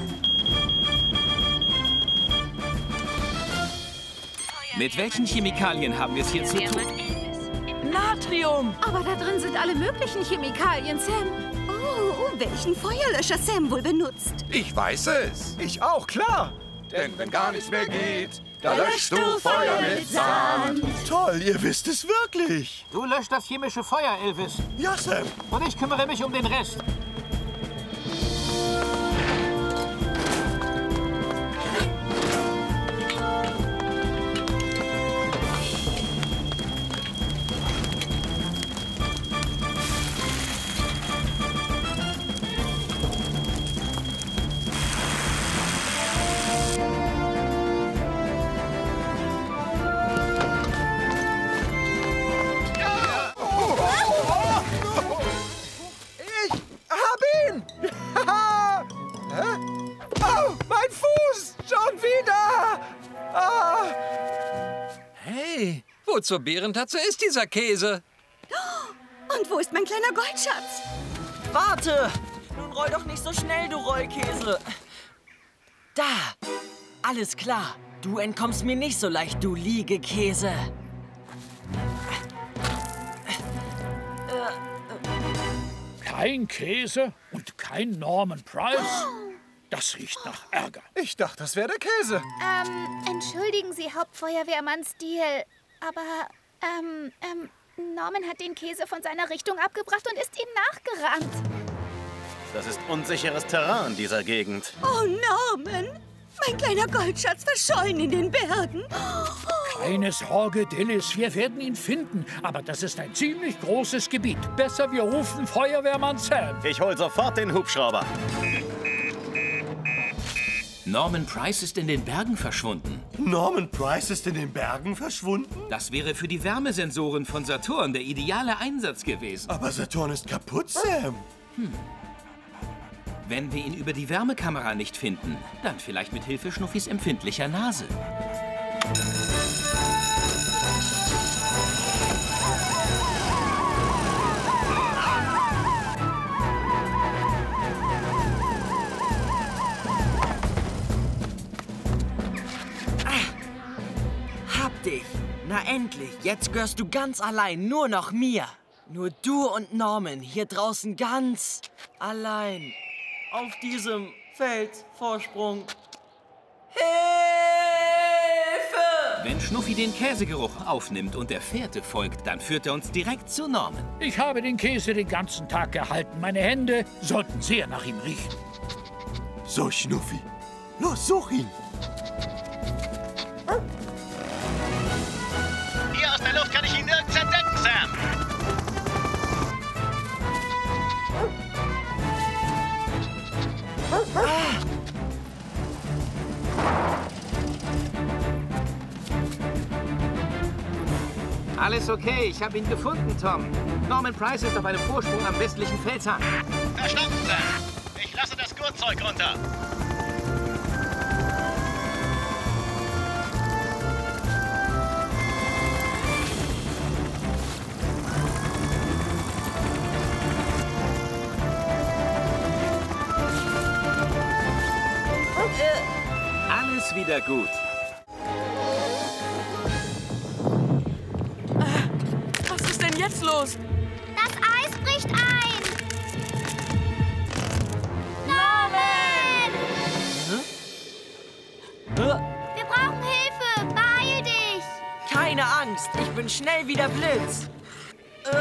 Mit welchen Chemikalien haben wir es hier zu tun? Natrium! Aber da drin sind alle möglichen Chemikalien, Sam. Oh, welchen Feuerlöscher Sam wohl benutzt? Ich weiß es. Ich auch, klar. Denn wenn gar nichts mehr geht, da löschst du Feuer mit Sand. Toll, ihr wisst es wirklich. Du löscht das chemische Feuer, Elvis. Ja, Sam. Und ich kümmere mich um den Rest. Oh, mein Fuß! Schon wieder! Ah. Hey, wo zur Bärentatze ist dieser Käse? Und wo ist mein kleiner Goldschatz? Warte! Nun roll doch nicht so schnell, du Rollkäse. Da! Alles klar. Du entkommst mir nicht so leicht, du Liegekäse. Kein Käse und kein Norman Price? Das riecht nach Ärger. Ich dachte, das wäre der Käse. Ähm, entschuldigen Sie, Hauptfeuerwehrmann Steele, aber, ähm, ähm, Norman hat den Käse von seiner Richtung abgebracht und ist ihm nachgerannt. Das ist unsicheres Terrain in dieser Gegend. Oh, Norman! Mein kleiner Goldschatz verschollen in den Bergen. Keine Sorge, Dillis, wir werden ihn finden. Aber das ist ein ziemlich großes Gebiet. Besser, wir rufen Feuerwehrmann Sam. Ich hol sofort den Hubschrauber. Norman Price ist in den Bergen verschwunden. Norman Price ist in den Bergen verschwunden? Das wäre für die Wärmesensoren von Saturn der ideale Einsatz gewesen. Aber Saturn ist kaputt, Sam. Hm. Wenn wir ihn über die Wärmekamera nicht finden, dann vielleicht mit Hilfe Schnuffis empfindlicher Nase. Hab dich. Na endlich, jetzt gehörst du ganz allein, nur noch mir. Nur du und Norman hier draußen ganz allein. Auf diesem Felsvorsprung. Hilfe! Wenn Schnuffi den Käsegeruch aufnimmt und der Fährte folgt, dann führt er uns direkt zu Norman. Ich habe den Käse den ganzen Tag gehalten. Meine Hände sollten sehr nach ihm riechen. So, Schnuffi. Los, such ihn. Hier aus der Luft kann ich ihn nirgends entdecken, Sam. Ah. Alles okay, ich habe ihn gefunden, Tom. Norman Price ist auf einem Vorsprung am westlichen Felshang. Verstanden, Sam. Ich lasse das Gurtzeug runter. Alles wieder gut. Was ist denn jetzt los? Das Eis bricht ein! Norman! Wir brauchen Hilfe! Beeil dich! Keine Angst, ich bin schnell wie der Blitz. Äh.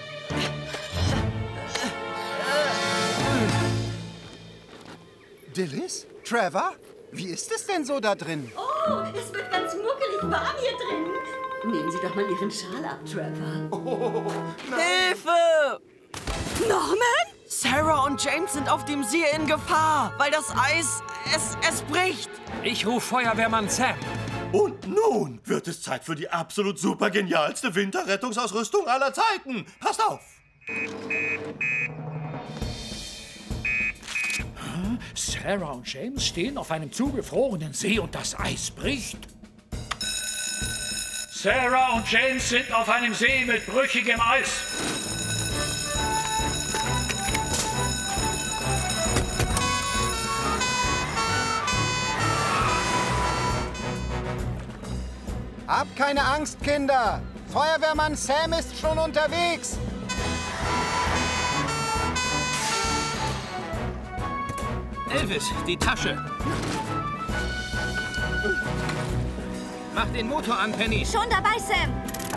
Dillis? Trevor? Wie ist es denn so da drin? Oh, es wird ganz muckelig warm hier drin. Nehmen Sie doch mal Ihren Schal ab, Trevor. Oh, Hilfe! Norman? Sarah und James sind auf dem See in Gefahr, weil das Eis, es, es bricht. Ich rufe Feuerwehrmann Sam. Und nun wird es Zeit für die absolut super genialste Winterrettungsausrüstung aller Zeiten. Passt auf! Sarah und James stehen auf einem zugefrorenen See und das Eis bricht. Sarah und James sind auf einem See mit brüchigem Eis. Habt keine Angst, Kinder. Feuerwehrmann Sam ist schon unterwegs. Elvis, die Tasche. Mach den Motor an, Penny. Schon dabei, Sam.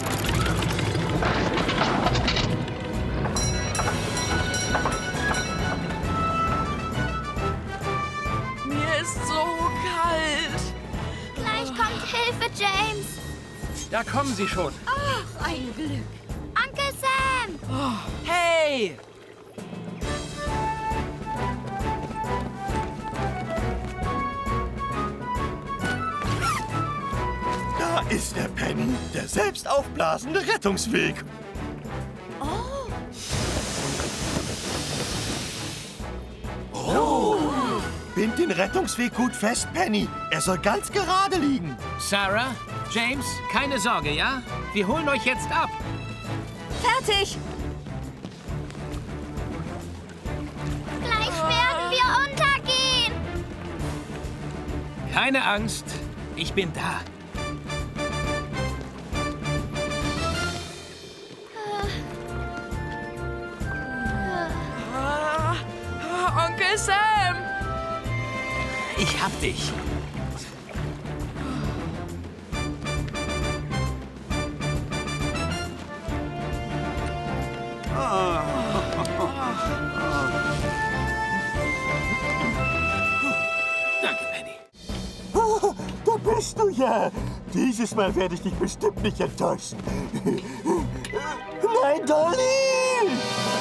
Mir ist so kalt. Gleich kommt Hilfe, James. Da kommen sie schon. Ach, ein Glück. Onkel Sam! Oh, hey! Da ist der Penny, der selbst aufblasende Rettungsweg. Oh! Oh! Bind den Rettungsweg gut fest, Penny. Er soll ganz gerade liegen. Sarah, James, keine Sorge, ja? Wir holen euch jetzt ab. Fertig! Gleich werden wir untergehen. Keine Angst, ich bin da. Ah, ah, Onkel Sam! Ich hab dich. Danke, Penny. Oh, da bist du ja. Dieses Mal werde ich dich bestimmt nicht enttäuschen. Nein, Dolly!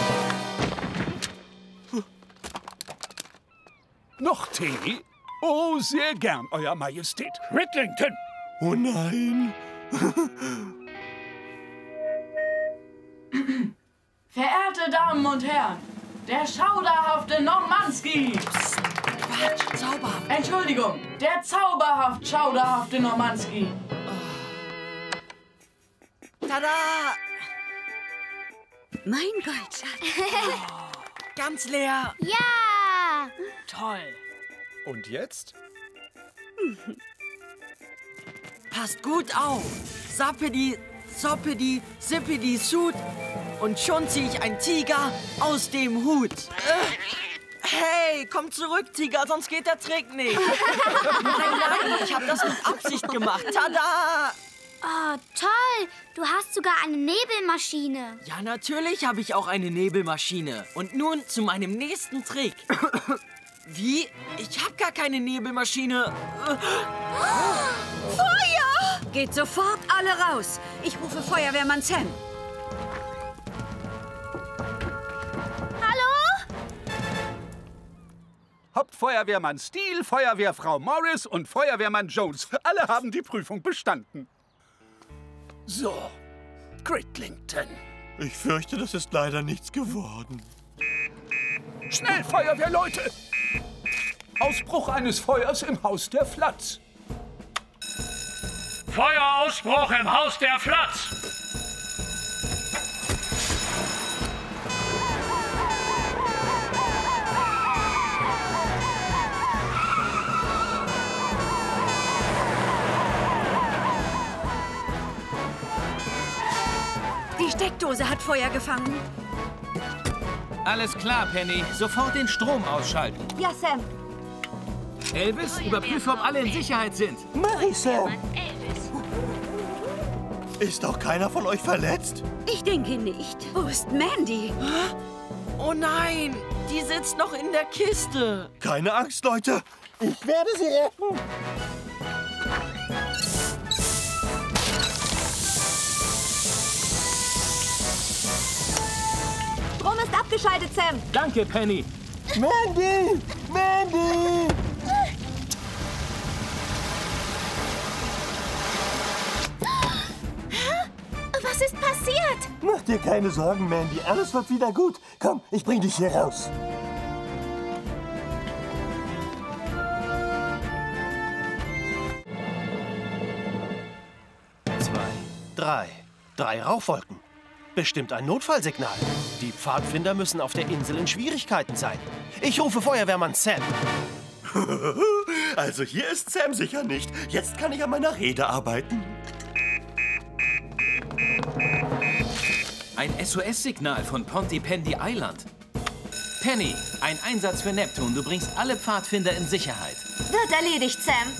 Noch Tee? Oh, sehr gern, Euer Majestät. Ritlington! Oh nein! Verehrte Damen und Herren, der schauderhafte Normanski. Quatsch, zauberhaft. Entschuldigung, der zauberhaft schauderhafte Normanski. Tada! Mein Goldschatz. Oh, ganz leer. Ja! Toll. Und jetzt? Passt gut auf. Sappidi, Soppidi, Sippidi, Sud. Und schon ziehe ich einen Tiger aus dem Hut. Äh, hey, komm zurück, Tiger, sonst geht der Trick nicht. Nein, nein, ich habe das mit Absicht gemacht. Tada! Oh, toll! Du hast sogar eine Nebelmaschine. Ja, natürlich habe ich auch eine Nebelmaschine. Und nun zu meinem nächsten Trick. Wie? Ich habe gar keine Nebelmaschine. Feuer! Geht sofort alle raus. Ich rufe Feuerwehrmann Sam. Hallo? Hauptfeuerwehrmann Steele, Feuerwehrfrau Morris und Feuerwehrmann Jones. Alle haben die Prüfung bestanden. So, Ritlington. Ich fürchte, das ist leider nichts geworden. Schnell, Feuerwehrleute! Ausbruch eines Feuers im Haus der Flatz. Feuerausbruch im Haus der Flatz. Die Steckdose hat Feuer gefangen. Alles klar, Penny. Sofort den Strom ausschalten. Ja, Sam. Elvis, überprüfe, ob alle in Sicherheit sind. Mach ich, Sam. Ist doch keiner von euch verletzt? Ich denke nicht. Wo ist Mandy? Oh nein, die sitzt noch in der Kiste. Keine Angst, Leute. Ich werde sie retten. Strom ist abgeschaltet, Sam. Danke, Penny. Mandy! Mandy! Was ist passiert? Mach dir keine Sorgen, Mandy. Alles wird wieder gut. Komm, ich bring dich hier raus. Zwei, drei. Drei Rauchwolken. Bestimmt ein Notfallsignal. Die Pfadfinder müssen auf der Insel in Schwierigkeiten sein. Ich rufe Feuerwehrmann Sam. Also hier ist Sam sicher nicht. Jetzt kann ich an meiner Rede arbeiten. Ein S O S-Signal von Pontypandy Island. Penny, ein Einsatz für Neptun. Du bringst alle Pfadfinder in Sicherheit. Wird erledigt, Sam.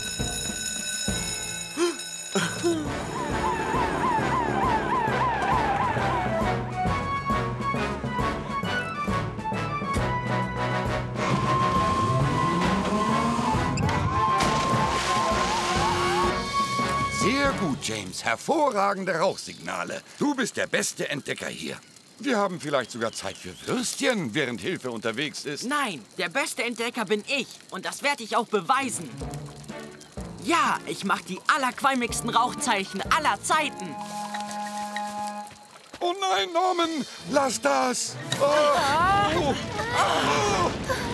Sehr gut, James. Hervorragende Rauchsignale. Du bist der beste Entdecker hier. Wir haben vielleicht sogar Zeit für Würstchen, während Hilfe unterwegs ist. Nein, der beste Entdecker bin ich. Und das werde ich auch beweisen. Ja, ich mache die allerqualmigsten Rauchzeichen aller Zeiten. Oh nein, Norman! Lass das! Oh. Oh. Oh.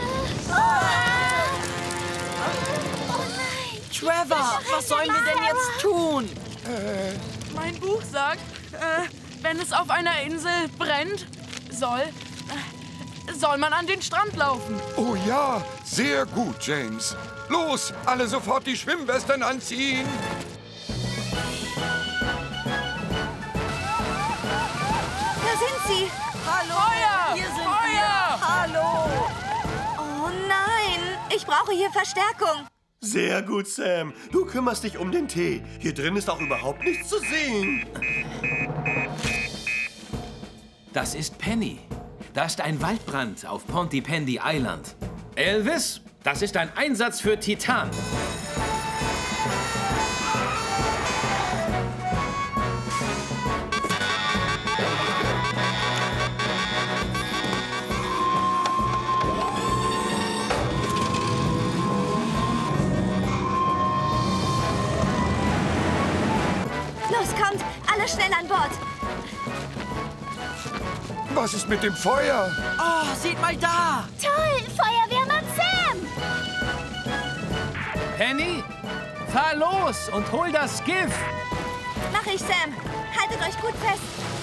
Trevor, was sollen wir denn jetzt tun? Äh. Mein Buch sagt, äh, wenn es auf einer Insel brennt, soll, äh, soll man an den Strand laufen. Oh ja, sehr gut, James. Los, alle sofort die Schwimmwesten anziehen. Da sind sie. Hallo! Feuer! Hier sind Feuer! wir! Hallo! Oh nein, ich brauche hier Verstärkung. Sehr gut, Sam. Du kümmerst dich um den Tee. Hier drin ist auch überhaupt nichts zu sehen. Das ist Penny. Da ist ein Waldbrand auf Pontypandy Island. Elvis, das ist ein Einsatz für Titan. Was ist mit dem Feuer? Oh, seht mal da! Toll, Feuerwehrmann Sam! Penny, fahr los und hol das Gift. Mach ich, Sam. Haltet euch gut fest.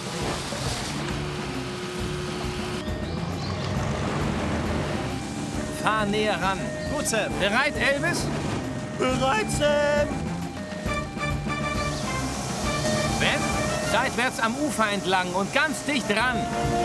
Fahr näher ran. Gut, Sam. Bereit, Elvis? Bereit, Sam! Ben, seitwärts am Ufer entlang und ganz dicht dran.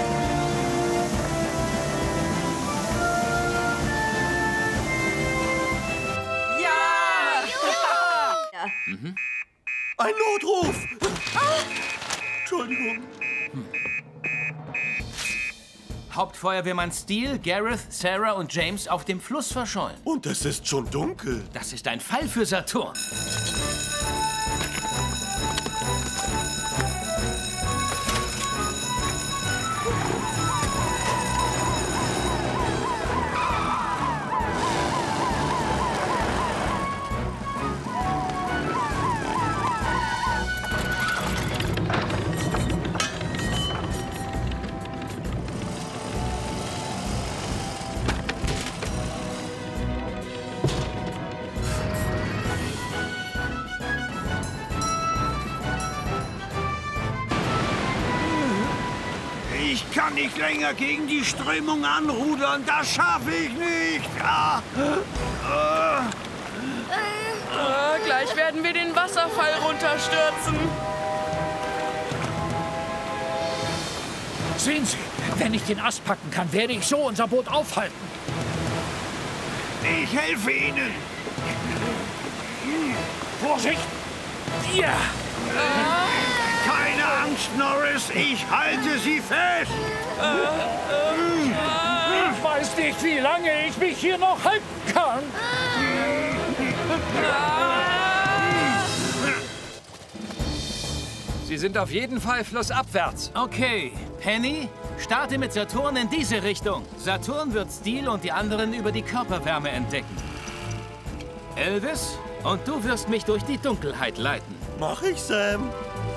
Ja! Ja. Mhm. Ein Notruf! Entschuldigung. Hm. Hauptfeuerwehrmann Steele, Gareth, Sarah und James auf dem Fluss verschollen. Und es ist schon dunkel. Das ist ein Fall für Saturn. Ich kann nicht länger gegen die Strömung anrudern. Das schaffe ich nicht. Ah. Ah. Äh, gleich werden wir den Wasserfall runterstürzen. Sehen Sie, wenn ich den Ast packen kann, werde ich so unser Boot aufhalten. Ich helfe Ihnen. Vorsicht! Ja! Keine Angst, Norris. Ich halte Sie fest. Ich weiß nicht, wie lange ich mich hier noch halten kann. Sie sind auf jeden Fall flussabwärts. Okay, Penny, starte mit Saturn in diese Richtung. Saturn wird Steele und die anderen über die Körperwärme entdecken. Elvis, und du wirst mich durch die Dunkelheit leiten. Mach ich, Sam.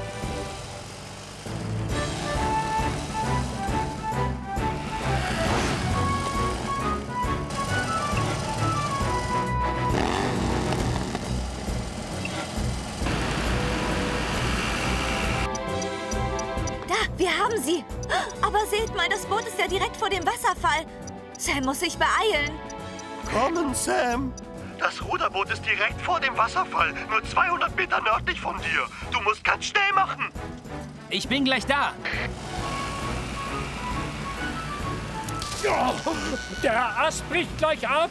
Wir haben sie. Aber seht mal, das Boot ist ja direkt vor dem Wasserfall. Sam muss sich beeilen. Kommen, Sam. Das Ruderboot ist direkt vor dem Wasserfall, nur zweihundert Meter nördlich von dir. Du musst ganz schnell machen. Ich bin gleich da. Ja, der Ast bricht gleich ab.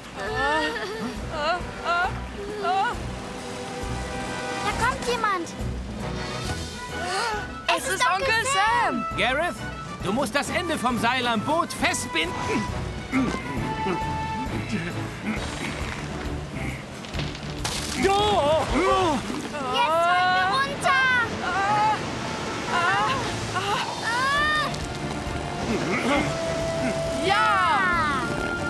Da kommt jemand. Es ist Onkel Sam! Gareth, du musst das Ende vom Seil am Boot festbinden. Ja! Jetzt fallen wir runter! Ja!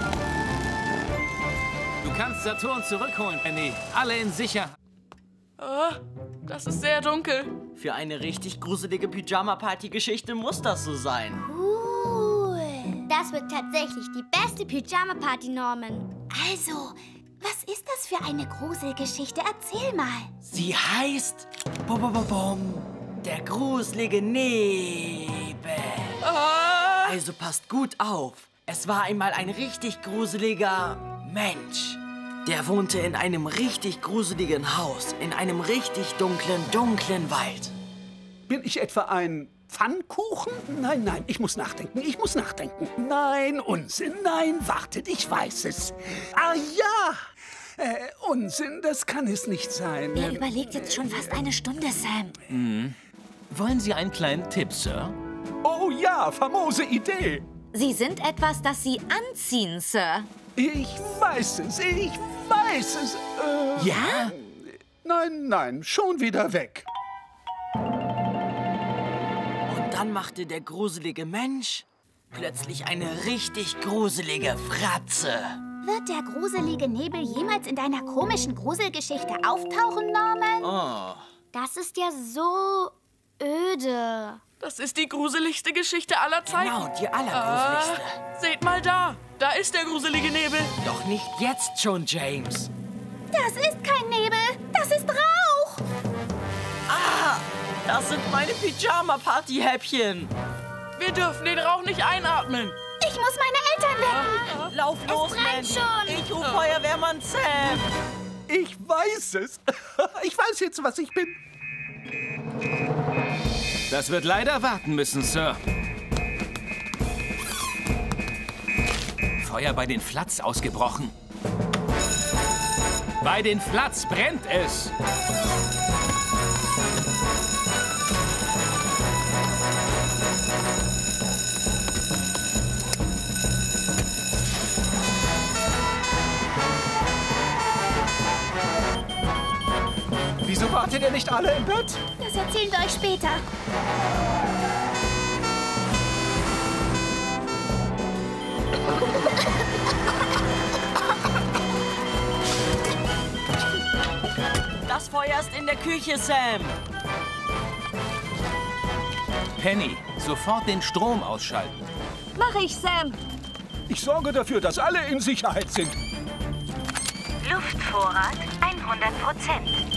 Du kannst Saturn zurückholen, Penny. Alle in Sicherheit. Oh, das ist sehr dunkel. Für eine richtig gruselige Pyjama-Party-Geschichte muss das so sein. Cool. Das wird tatsächlich die beste Pyjama-Party, Norman. Also, was ist das für eine Gruselgeschichte? Erzähl mal. Sie heißt... Bum, bum, bum, bum, der gruselige Nebel. Ah. Also passt gut auf. Es war einmal ein richtig gruseliger Mensch. Der wohnte in einem richtig gruseligen Haus, in einem richtig dunklen, dunklen Wald. Bin ich etwa ein Pfannkuchen? Nein, nein, ich muss nachdenken, ich muss nachdenken. Nein, Unsinn, nein, wartet, ich weiß es. Ah ja, äh, Unsinn, das kann es nicht sein. Er überlegt jetzt schon fast eine Stunde, Sam. Mhm. Wollen Sie einen kleinen Tipp, Sir? Oh ja, famose Idee. Sie sind etwas, das Sie anziehen, Sir. Ich weiß es, ich weiß es. Äh, Ja? Nein, nein, schon wieder weg. Und dann machte der gruselige Mensch plötzlich eine richtig gruselige Fratze. Wird der gruselige Nebel jemals in deiner komischen Gruselgeschichte auftauchen, Norman? Oh. Das ist ja so öde. Das ist die gruseligste Geschichte aller Zeiten. Genau, die allergruseligste. Äh, seht mal da. Da ist der gruselige Nebel. Doch nicht jetzt schon, James. Das ist kein Nebel. Das ist Rauch. Ah, das sind meine Pyjama-Party-Häppchen. Wir dürfen den Rauch nicht einatmen. Ich muss meine Eltern wecken. Lauf los, es brennt Mandy. schon. Ich ruf Feuerwehrmann Sam. Ich weiß es. Ich weiß jetzt, was ich bin. Das wird leider warten müssen, Sir. Feuer bei den Flats ausgebrochen. Bei den Flats brennt es. Wieso wartet ihr nicht alle im Bett? Das erzählen wir euch später. Das Feuer ist in der Küche, Sam. Penny, sofort den Strom ausschalten. Mach ich, Sam. Ich sorge dafür, dass alle in Sicherheit sind. Luftvorrat hundert Prozent.